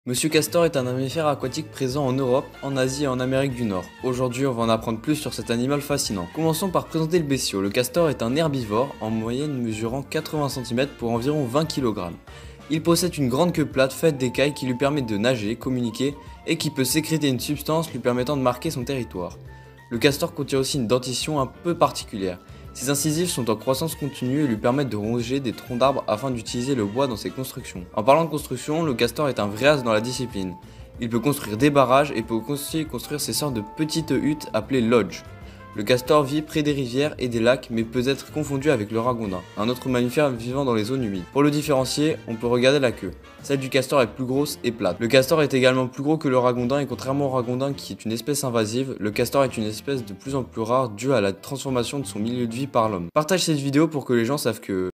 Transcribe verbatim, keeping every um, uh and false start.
Monsieur Castor est un mammifère aquatique présent en Europe, en Asie et en Amérique du Nord. Aujourd'hui, on va en apprendre plus sur cet animal fascinant. Commençons par présenter le bestiau. Le castor est un herbivore, en moyenne mesurant quatre-vingts centimètres pour environ vingt kilogrammes. Il possède une grande queue plate faite d'écailles qui lui permet de nager, communiquer et qui peut sécréter une substance lui permettant de marquer son territoire. Le castor contient aussi une dentition un peu particulière. Ses incisives sont en croissance continue et lui permettent de ronger des troncs d'arbres afin d'utiliser le bois dans ses constructions. En parlant de construction, le castor est un vrai as dans la discipline. Il peut construire des barrages et peut aussi construire ces sortes de petites huttes appelées lodges. Le castor vit près des rivières et des lacs mais peut être confondu avec le ragondin, un autre mammifère vivant dans les zones humides. Pour le différencier, on peut regarder la queue. Celle du castor est plus grosse et plate. Le castor est également plus gros que le ragondin et contrairement au ragondin qui est une espèce invasive, le castor est une espèce de plus en plus rare due à la transformation de son milieu de vie par l'homme. Partage cette vidéo pour que les gens savent que